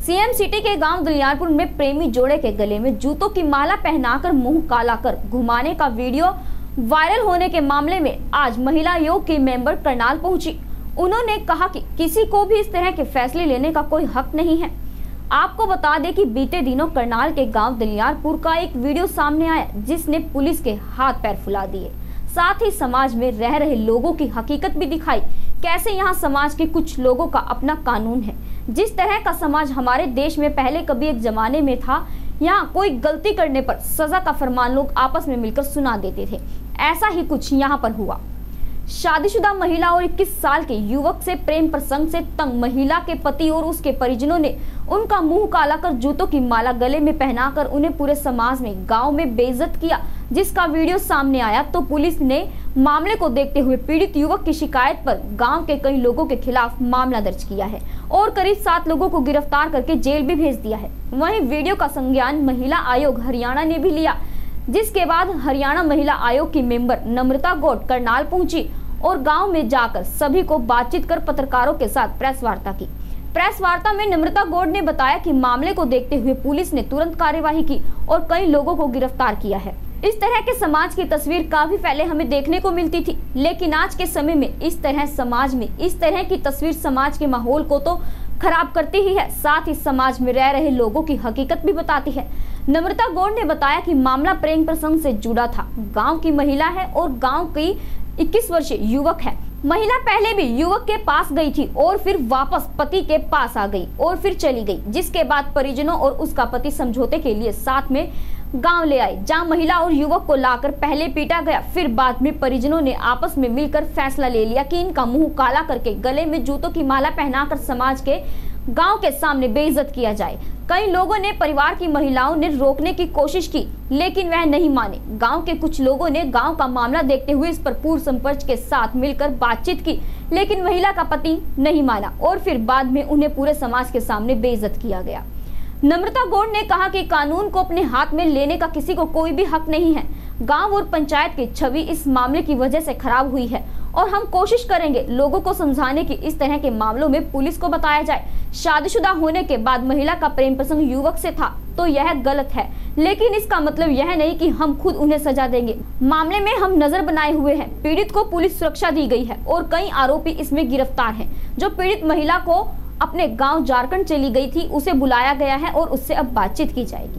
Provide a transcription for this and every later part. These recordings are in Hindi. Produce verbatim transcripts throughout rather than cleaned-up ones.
सीएम सिटी के गांव दलियारपुर में प्रेमी जोड़े के गले में जूतों की माला पहनाकर मुंह काला कर घुमाने का वीडियो वायरल होने के मामले में आज महिला आयोग की मेंबर करनाल पहुंची। उन्होंने कहा कि किसी को भी इस तरह के फैसले लेने का कोई हक नहीं है। आपको बता दें कि बीते दिनों करनाल के गांव दलियारपुर का एक वीडियो सामने आया जिसने पुलिस के हाथ पैर फुला दिए, साथ ही समाज में रह रहे लोगों की हकीकत भी दिखाई। कैसे यहाँ समाज के कुछ लोगों का अपना कानून है। जिस तरह का समाज हमारे देश में पहले कभी एक जमाने में था, यहाँ कोई गलती करने पर सजा का फरमान लोग आपस में मिलकर सुना देते थे, ऐसा ही कुछ यहाँ पर हुआ। शादीशुदा महिला और इक्कीस साल के युवक से प्रेम प्रसंग से तंग महिला के पति और उसके परिजनों ने उनका मुंह काला कर जूतों की माला गले में पहनाकर उन्हें पूरे समाज में गांव में बेइज्जत किया, जिसका वीडियो सामने आया तो पुलिस ने मामले को देखते हुए पीड़ित युवक की शिकायत पर गांव के कई लोगों के खिलाफ मामला दर्ज किया है और करीब सात लोगों को गिरफ्तार करके जेल भी भेज दिया है। वहीं वीडियो का संज्ञान महिला आयोग हरियाणा ने भी लिया, जिसके बाद हरियाणा महिला आयोग की मेंबर नम्रता गौड़ करनाल पहुंची और गांव में जाकर सभी को बातचीत कर पत्रकारों के साथ प्रेस वार्ता की। प्रेस वार्ता में नम्रता गौड़ ने बताया कि मामले को देखते हुए पुलिस ने तुरंत कार्यवाही की और कई लोगों को गिरफ्तार किया है। इस तरह के समाज की तस्वीर काफी पहले हमें देखने को मिलती थी, लेकिन आज के समय में इस तरह समाज में इस तरह की तस्वीर समाज के माहौल को तो खराब करती ही है, साथ ही समाज में रह रहे लोगों की हकीकत भी बताती है। नम्रता गौड़ ने बताया कि मामला प्रेम प्रसंग से जुड़ा था। गांव की महिला है और गांव की इक्कीस वर्षीय युवक है। महिला पहले भी युवक के पास गई थी और फिर वापस पति के पास आ गई और फिर चली गई, जिसके बाद परिजनों और उसका पति समझौते के लिए साथ में गांव ले आए, जहां महिला और युवक को लाकर पहले पीटा गया। फिर बाद में परिजनों ने आपस में मिलकर फैसला ले लिया कि इनका मुंह काला करके गले में जूतों की माला पहनाकर समाज के गांव के सामने बेइज्जत किया जाए। कई लोगों ने परिवार की महिलाओं ने रोकने की कोशिश की, लेकिन वह नहीं माने। गांव के कुछ लोगों ने गांव का मामला देखते हुए इस पर पूर्ण संपर्क के साथ मिलकर बातचीत की, लेकिन महिला का पति नहीं माना और फिर बाद में उन्हें पूरे समाज के सामने बेइज्जत किया गया। नम्रता गौड़ ने कहा कि कानून को अपने हाथ में लेने का किसी को कोई भी हक नहीं है। गांव और पंचायत की छवि इस मामले की वजह से खराब हुई है और हम कोशिश करेंगे लोगों को समझाने की इस तरह के मामलों में पुलिस को बताया जाए। शादीशुदा होने के बाद महिला का प्रेम प्रसंग युवक से था तो यह गलत है, लेकिन इसका मतलब यह नहीं कि हम खुद उन्हें सजा देंगे। मामले में हम नजर बनाए हुए हैं। पीड़ित को पुलिस सुरक्षा दी गई है और कई आरोपी इसमें गिरफ्तार हैं। जो पीड़ित महिला को अपने गांव झारखंड चली गई थी, उसे बुलाया गया है और उससे अब बातचीत की जाएगी।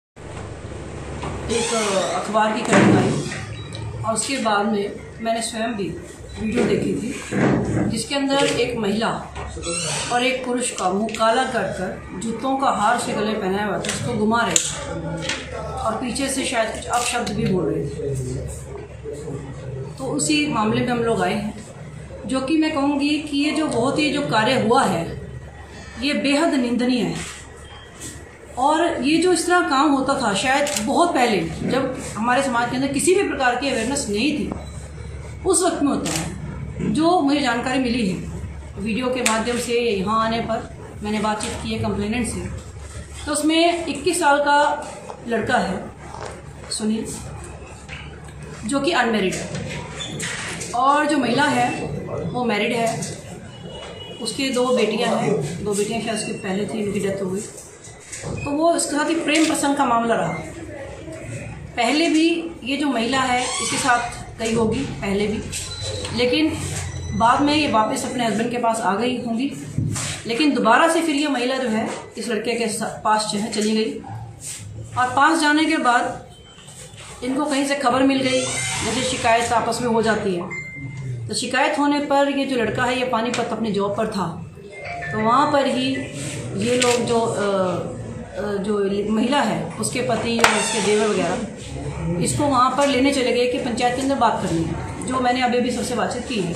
एक अखबार की कटिंग आई और उसके बाद में मैंने स्वयं भी वीडियो देखी थी, जिसके अंदर एक महिला और एक पुरुष का मुंह काला कर कर जूतों का हार से गले पहनाया हुआ था, उसको घुमा रहे थे और पीछे से शायद कुछ अपशब्द भी बोल रहे थे। तो उसी मामले में हम लोग आए हैं, जो कि मैं कहूँगी कि ये जो बहुत ही जो कार्य हुआ है ये बेहद निंदनीय है। और ये जो इस तरह काम होता था शायद बहुत पहले, जब हमारे समाज के अंदर किसी भी प्रकार की अवेयरनेस नहीं थी, उस वक्त में होता है। जो मुझे जानकारी मिली है वीडियो के माध्यम से, यहाँ आने पर मैंने बातचीत की है कंप्लेनेंट से, तो उसमें इक्कीस साल का लड़का है सुनील, जो कि अनमैरिड है, और जो महिला है वो मैरिड है। उसकी दो बेटियां हैं, दो बेटियां शायद उसके पहले थी, उनकी डेथ हो गई। तो वो इसके साथ ही प्रेम प्रसंग का मामला रहा। पहले भी ये जो महिला है इसके साथ गई होगी पहले भी, लेकिन बाद में ये वापस अपने हस्बैंड के पास आ गई होंगी, लेकिन दोबारा से फिर ये महिला जो है इस लड़के के पास जो है चली गई। और पास जाने के बाद इनको कहीं से खबर मिल गई, जैसे शिकायत आपस में हो जाती है, तो शिकायत होने पर ये जो लड़का है ये पानीपत अपनी जॉब पर था, तो वहाँ पर ही ये लोग जो जो महिला है उसके पति और उसके देवर वगैरह इसको वहाँ पर लेने चले गए कि पंचायत के अंदर बात करनी है, जो मैंने अभी भी सबसे बातचीत की है।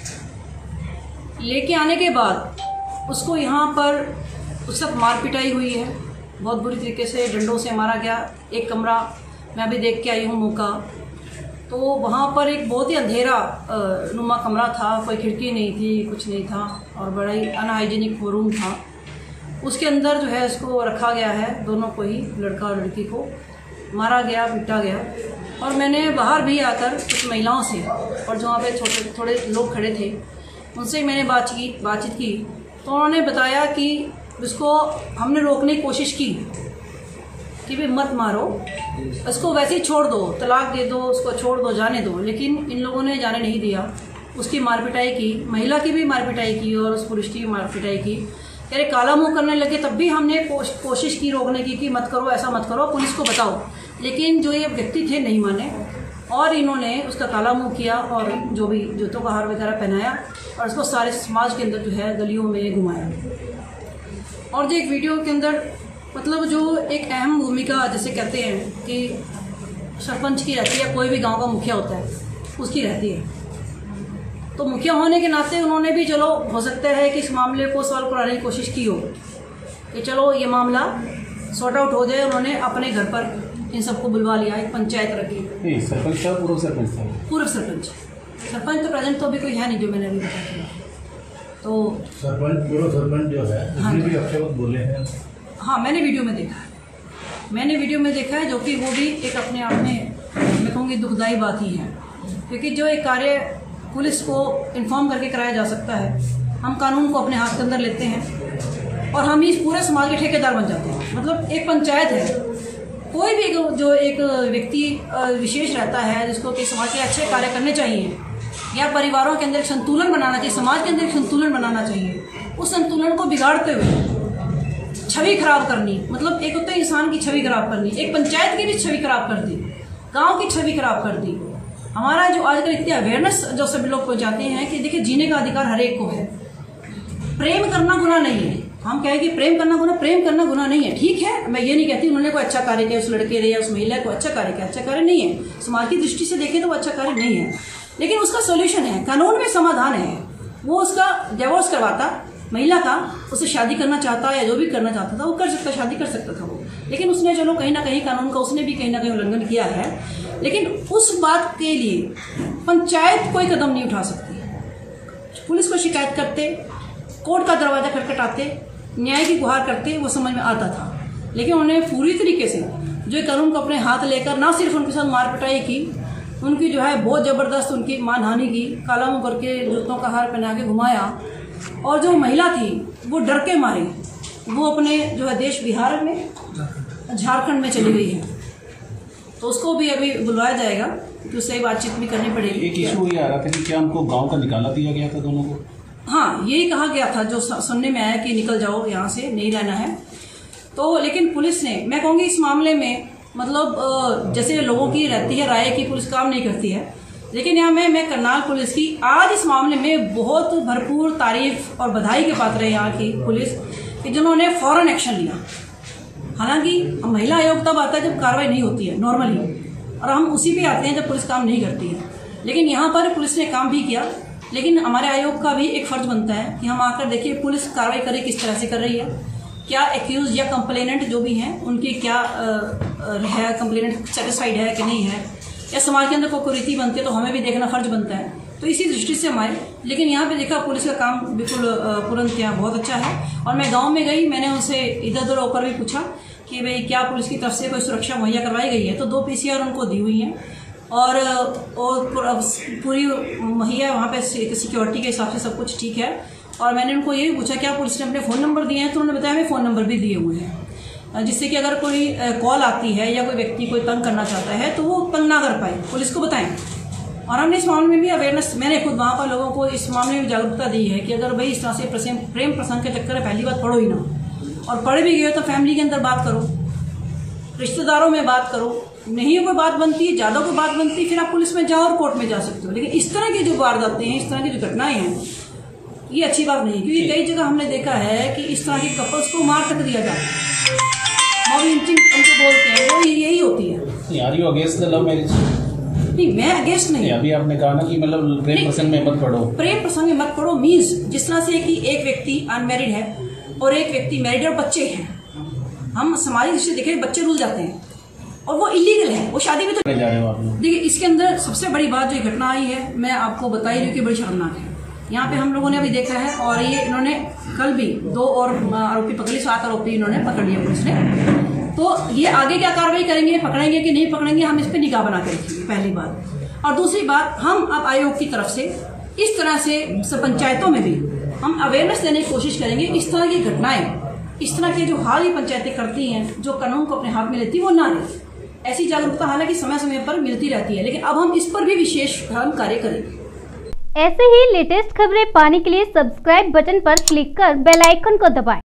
लेके आने के बाद उसको यहाँ पर उस सब मार पिटाई हुई है, बहुत बुरी तरीके से डंडों से मारा गया। एक कमरा मैं अभी देख के आई हूँ मौका, तो वहाँ पर एक बहुत ही अंधेरा नुमा कमरा था, कोई खिड़की नहीं थी, कुछ नहीं था और बड़ा ही अनहाइजीनिक रूम था। उसके अंदर जो है इसको रखा गया है, दोनों को ही, लड़का और लड़की को मारा गया, पीटा गया। और मैंने बाहर भी आकर कुछ महिलाओं से और जो वहाँ पे छोटे थोड़े लोग खड़े थे उनसे मैंने बातचीत बातचीत की, तो उन्होंने बताया कि उसको हमने रोकने की कोशिश की कि भाई मत मारो, उसको वैसे ही छोड़ दो, तलाक दे दो, उसको छोड़ दो, जाने दो। लेकिन इन लोगों ने जाने नहीं दिया, उसकी मार पिटाई की, महिला की भी मार पिटाई की और उस पुरुष की भी मार पिटाई की। अरे काला मुंह करने लगे, तब भी हमने कोशिश की रोकने की कि मत करो, ऐसा मत करो, पुलिस को बताओ। लेकिन जो ये व्यक्ति थे नहीं माने और इन्होंने उसका काला मुंह किया और जो भी जूतों का हार वगैरह पहनाया और उसको सारे समाज के अंदर जो है गलियों में घुमाया। और जो एक वीडियो के अंदर मतलब जो एक अहम भूमिका जैसे कहते हैं कि सरपंच की रहती है, कोई भी गांव का मुखिया होता है उसकी रहती है, तो मुखिया होने के नाते उन्होंने भी चलो हो सकता है कि इस मामले को सॉल्व कराने की कोशिश की हो कि चलो ये मामला सॉर्ट आउट हो जाए। उन्होंने अपने घर पर इन सबको बुलवा लिया, एक पंचायत रखी। सरपंच था, पूर्व सरपंच था? पूर्व सरपंच। सरपंच तो प्रेजेंट तो अभी कोई है नहीं जो मैंने अभी बताया। तो सरपंच पूर्व सरपंच जो है उसने भी अपशब्द बोले हैं। हाँ, मैंने वीडियो में देखा है, मैंने वीडियो में देखा है, जो कि वो भी एक अपने आप में मैं कहूँगी दुखदायी बात ही है, क्योंकि जो एक कार्य पुलिस को इन्फॉर्म करके कराया जा सकता है, हम कानून को अपने हाथ के अंदर लेते हैं और हम इस पूरे समाज के ठेकेदार बन जाते हैं। मतलब एक पंचायत है, कोई भी जो एक व्यक्ति विशेष रहता है जिसको कि समाज के अच्छे कार्य करने चाहिए या परिवारों के अंदर एक संतुलन बनाना चाहिए, समाज के अंदर एक संतुलन बनाना चाहिए, उस संतुलन को बिगाड़ते हुए छवि खराब करनी, मतलब एक होता है इंसान की छवि खराब करनी, एक पंचायत की भी छवि खराब कर दी, गांव की छवि खराब कर दी। हमारा जो आजकल इतनी अवेयरनेस जो सभी लोग पहुंचाते हैं कि देखिए जीने का अधिकार हर एक को है, प्रेम करना गुनाह नहीं है। हम कहें कि प्रेम करना गुनाह, प्रेम करना गुनाह नहीं है, ठीक है, मैं ये नहीं कहती उन्होंने कोई अच्छा कार्य किया, उस लड़के ने या उस महिला को अच्छा कार्य किया, अच्छा कार्य नहीं है, समाज की दृष्टि से देखें तो वो अच्छा कार्य नहीं है, लेकिन उसका सोल्यूशन है, कानून में समाधान है। वो उसका डिवोर्स करवाता, महिला का उससे शादी करना चाहता या जो भी करना चाहता था वो कर सकता, शादी कर सकता था वो, लेकिन उसने चलो कहीं ना कहीं कानून का उसने भी कहीं ना कहीं उल्लंघन किया है। लेकिन उस बात के लिए पंचायत कोई कदम नहीं उठा सकती। पुलिस को शिकायत करते, कोर्ट का दरवाजा खटखटाते, न्याय की गुहार करते, वो समझ में आता था। लेकिन उन्होंने पूरी तरीके से जो कानून को अपने हाथ लेकर ना सिर्फ उनके साथ मार पिटाई की, उनकी जो है बहुत ज़बरदस्त उनकी मानहानि की, काला मुंह करके जूतों का हार पहना के घुमाया। और जो महिला थी वो डर के मारे वो अपने जो है देश बिहार में, झारखंड में चली गई है, तो उसको भी अभी बुलवाया जाएगा, तो उससे बातचीत भी करनी पड़ेगी। एक इशू ये आ रहा था कि क्या उनको गांव का निकाला दिया गया था दोनों को? हाँ, यही कहा गया था, जो सुनने में आया कि निकल जाओ यहाँ से, नहीं रहना है। तो लेकिन पुलिस ने, मैं कहूँगी इस मामले में मतलब जैसे लोगों की रहती है राय की पुलिस काम नहीं करती है, लेकिन यहाँ मैं मैं करनाल पुलिस की आज इस मामले में बहुत भरपूर तारीफ और बधाई के पात्र है यहाँ की पुलिस कि जिन्होंने फौरन एक्शन लिया। हालांकि महिला आयोग तब आता है जब कार्रवाई नहीं होती है नॉर्मली, और हम उसी पे आते हैं जब पुलिस काम नहीं करती है, लेकिन यहाँ पर पुलिस ने काम भी किया। लेकिन हमारे आयोग का भी एक फर्ज बनता है कि हम आकर देखिए पुलिस कार्रवाई करे किस तरह से कर रही है, क्या एक्यूज या कंप्लेनेंट जो भी हैं उनकी क्या है, कंप्लेनेंट सेटिस्फाइड है कि नहीं है, या समाज के अंदर कोई कुरीति बनती है तो हमें भी देखना फर्ज बनता है। तो इसी दृष्टि से हमारे, लेकिन यहाँ पे देखा पुलिस का काम बिल्कुल तुरंत यहाँ बहुत अच्छा है। और मैं गांव में गई, मैंने उनसे इधर उधर होकर भी पूछा कि भाई क्या पुलिस की तरफ से कोई सुरक्षा मुहैया करवाई गई है, तो दो पीसीआर उनको दी हुई हैं और, और पूरी मुहैया वहाँ पे सिक्योरिटी के हिसाब से सब कुछ ठीक है। और मैंने उनको ये भी पूछा क्या पुलिस ने अपने फ़ोन नंबर दिए हैं, तो उन्होंने बताया हमें फ़ोन नंबर भी दिए हुए हैं, जिससे कि अगर कोई कॉल आती है या कोई व्यक्ति कोई तंग करना चाहता है तो वो तंग ना कर पाए, पुलिस को बताएं। और हमने इस मामले में भी अवेयरनेस, मैंने खुद वहाँ पर लोगों को इस मामले में जागरूकता दी है कि अगर भाई इस तरह से प्रेम प्रेम प्रसंग के चक्कर में पहली बात पढ़ो ही ना, और पढ़े भी गए तो फैमिली के अंदर बात करो, रिश्तेदारों में बात करो, नहीं कोई बात बनती है, ज़्यादा कोई बात बनती है फिर आप पुलिस में जाओ और कोर्ट में जा सकते हो। लेकिन इस तरह की जो वारदातें हैं, इस तरह की जो घटनाएं हैं, ये अच्छी बात नहीं, क्योंकि कई जगह हमने देखा है कि इस तरह के कपल्स को मार तक दिया जाता है, मॉब लिंचिंग उनको बोलते हैं, वो यही होती है। Are you against the love marriage? नहीं, मैं अगेंस्ट नहीं। अभी आपने कहा ना कि मतलब प्रेम प्रसंग में मत पढ़ो। प्रेम प्रसंग में मत पढ़ो मीन्स जिस तरह से कि एक व्यक्ति अनमैरिड है और एक व्यक्ति मैरिड और बच्चे हैं, हम समाज दृष्टि देखें बच्चे रुल जाते हैं और वो इलीगल है, वो शादी में तो जा रहे हो आप। देखिए इसके अंदर सबसे बड़ी बात जो घटना आई है मैं आपको बताई रही हूँ कि बड़ी शर्मनाक है। यहाँ पे हम लोगों ने अभी देखा है और ये इन्होंने कल भी दो और आरोपी पकड़ी, सात आरोपी इन्होंने पकड़ लिया पुलिस ने। तो ये आगे क्या कार्रवाई करेंगे, पकड़ेंगे कि नहीं पकड़ेंगे, हम इस पर निगाह बना के रखेंगे, पहली बात। और दूसरी बात, हम अब आयोग की तरफ से इस तरह से पंचायतों में भी हम अवेयरनेस देने की कोशिश करेंगे। इस तरह की घटनाएं इस तरह के जो हाल ही पंचायतें करती हैं, जो कानून को अपने हाथ में लेती, वो ना रहे। ऐसी जागरूकता हालांकि समय समय पर मिलती रहती है, लेकिन अब हम इस पर भी विशेष हम कार्य करेंगे। ऐसे ही लेटेस्ट खबरें पाने के लिए सब्सक्राइब बटन पर क्लिक कर बेल आइकन को दबाएं।